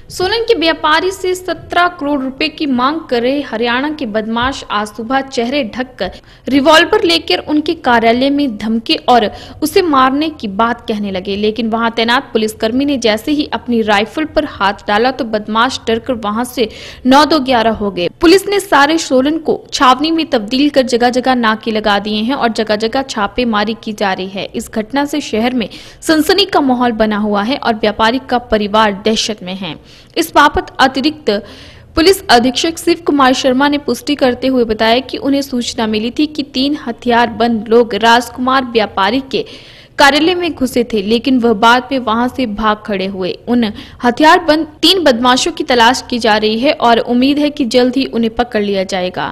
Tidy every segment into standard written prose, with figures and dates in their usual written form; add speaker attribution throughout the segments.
Speaker 1: सोलन के व्यापारी से 17 करोड़ रुपए की मांग कर रहे हरियाणा के बदमाश आज सुबह चेहरे ढककर रिवॉल्वर लेकर उनके कार्यालय में धमकी और उसे मारने की बात कहने लगे। लेकिन वहां तैनात पुलिसकर्मी ने जैसे ही अपनी राइफल पर हाथ डाला तो बदमाश डरकर वहां से 9-2-11 हो गए। पुलिस ने सारे सोलन को छावनी में तब्दील कर जगह जगह नाके लगा दिए हैं और जगह जगह छापेमारी की जा रही है। इस घटना से शहर में सनसनी का माहौल बना हुआ है और व्यापारी का परिवार दहशत में है। इस बाबत अतिरिक्त पुलिस अधीक्षक शिव कुमार शर्मा ने पुष्टि करते हुए बताया कि उन्हें सूचना मिली थी कि 3 हथियारबंद लोग राजकुमार व्यापारी के कार्यालय में घुसे थे, लेकिन वह बाद में वहां से भाग खड़े हुए। उन हथियारबंद 3 बदमाशों की तलाश की जा रही है और उम्मीद है कि जल्द ही उन्हें पकड़ लिया जाएगा।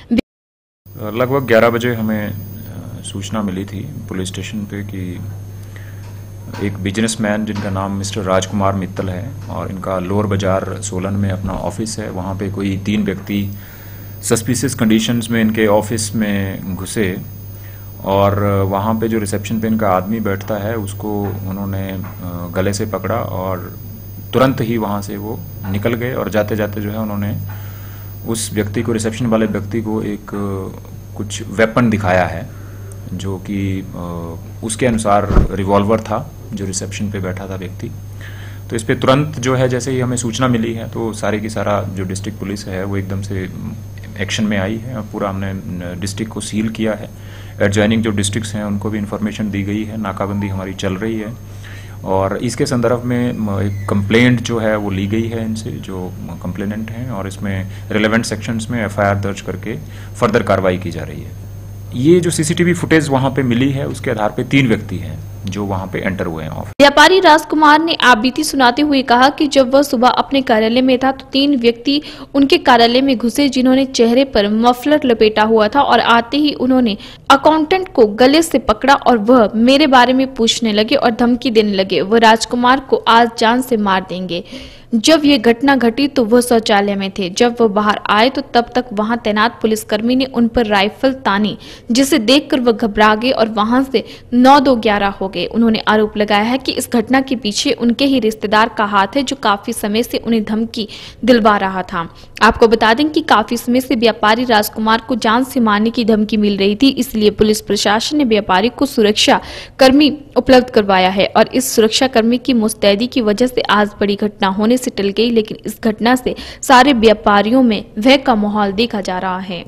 Speaker 2: लगभग 11 बजे हमें सूचना मिली थी पुलिस स्टेशन पे कि एक बिजनेसमैन जिनका नाम मिस्टर राजकुमार मित्तल है और इनका लोअर बाजार सोलन में अपना ऑफिस है, वहाँ पे कोई 3 व्यक्ति सस्पिशियस कंडीशंस में इनके ऑफिस में घुसे और वहाँ पे जो रिसेप्शन पे इनका आदमी बैठता है उसको उन्होंने गले से पकड़ा और तुरंत ही वहाँ से वो निकल गए और जाते जाते जो है उन्होंने उस व्यक्ति को, रिसेप्शन वाले व्यक्ति को एक कुछ वेपन दिखाया है जो कि उसके अनुसार रिवॉल्वर था जो रिसेप्शन पे बैठा था व्यक्ति। तो इस पे तुरंत जो है जैसे ही हमें सूचना मिली है तो सारे की सारा जो डिस्ट्रिक्ट पुलिस है वो एकदम से एक्शन में आई है और पूरा हमने डिस्ट्रिक्ट को सील किया है। एडजॉइनिंग जो डिस्ट्रिक्ट्स हैं उनको भी इन्फॉर्मेशन दी गई है, नाकाबंदी हमारी चल रही है और इसके संदर्भ में एक कंप्लेंट जो है वो ली गई है इनसे जो कंप्लेनेंट हैं और इसमें रिलेवेंट सेक्शंस में FIR दर्ज करके फर्दर कार्रवाई की जा रही है। ये जो CCTV फुटेज वहां पे मिली है उसके आधार पे 3 व्यक्ति हैं जो वहां पे एंटर हुए हैं।
Speaker 1: व्यापारी राजकुमार ने आपबीती सुनाते हुए कहा कि जब वह सुबह अपने कार्यालय में था तो 3 व्यक्ति उनके कार्यालय में घुसे जिन्होंने चेहरे पर मफलर लपेटा हुआ था और आते ही उन्होंने अकाउंटेंट को गले से पकड़ा और वह मेरे बारे में पूछने लगे और धमकी देने लगे। वह राजकुमार को आज जान से मार देंगे। जब ये घटना घटी तो वह शौचालय में थे। जब वह बाहर आए तो तब तक वहां तैनात पुलिसकर्मी ने उन पर राइफल तानी, जिसे देखकर वह घबरा गए और वहां से 9-2-11 हो गए। उन्होंने आरोप लगाया है कि इस घटना के पीछे उनके ही रिश्तेदार का हाथ है जो काफी समय से उन्हें धमकी दिलवा रहा था। आपको बता दें कि काफी समय से व्यापारी राजकुमार को जान से मारने की धमकी मिल रही थी, इसलिए पुलिस प्रशासन ने व्यापारी को सुरक्षा कर्मी उपलब्ध करवाया है और इस सुरक्षा कर्मी की मुस्तैदी की वजह से आज बड़ी घटना होने से टल गई। लेकिन इस घटना से सारे व्यापारियों में भय का माहौल देखा जा रहा है।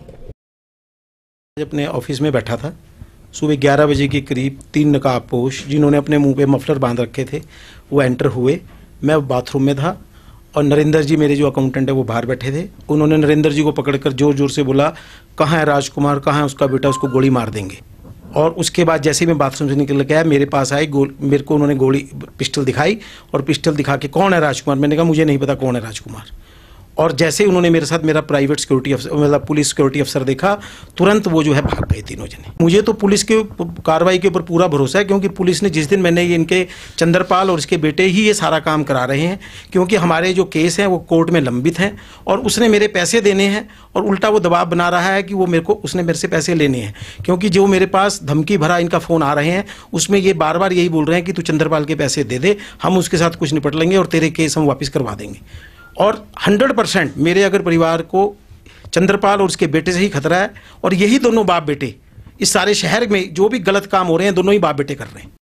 Speaker 3: अपने ऑफिस में बैठा था, सुबह 11 बजे के करीब 3 नकाबपोश जिन्होंने अपने मुंह पे मफलर बांध रखे थे वो एंटर हुए। मैं बाथरूम में था और नरेंद्र जी मेरे जो अकाउंटेंट है वो बाहर बैठे थे। उन्होंने नरेंद्र जी को पकड़कर जोर जोर से बोला, कहाँ है राजकुमार, कहाँ है उसका बेटा, उसको गोली मार देंगे। और उसके बाद जैसे ही मैं बाथरूम से निकल गया मेरे पास आए, मेरे को उन्होंने पिस्टल दिखाई और पिस्टल दिखा के कौन है राजकुमार, मैंने कहा मुझे नहीं पता कौन है राजकुमार। और जैसे उन्होंने मेरे साथ मेरा प्राइवेट सिक्योरिटी अफसर, मतलब पुलिस सिक्योरिटी अफसर देखा, तुरंत वो जो है भाग गए तीनों जने। मुझे तो पुलिस के कार्रवाई के ऊपर पूरा भरोसा है क्योंकि पुलिस ने जिस दिन मैंने इनके चंद्रपाल और इसके बेटे ही ये सारा काम करा रहे हैं, क्योंकि हमारे जो केस हैं वो कोर्ट में लंबित हैं और उसने मेरे पैसे देने हैं और उल्टा वो दबाव बना रहा है कि वो उसने मेरे से पैसे लेने हैं, क्योंकि जो मेरे पास धमकी भरा इनका फ़ोन आ रहे हैं उसमें ये बार बार यही बोल रहे हैं कि तू चंद्रपाल के पैसे दे दे, हम उसके साथ कुछ निपट लेंगे और तेरे केस हम वापस करवा देंगे। और 100% मेरे अगर परिवार को चंद्रपाल और उसके बेटे से ही खतरा है और यही दोनों बाप बेटे इस सारे शहर में जो भी गलत काम हो रहे हैं दोनों ही बाप बेटे कर रहे हैं।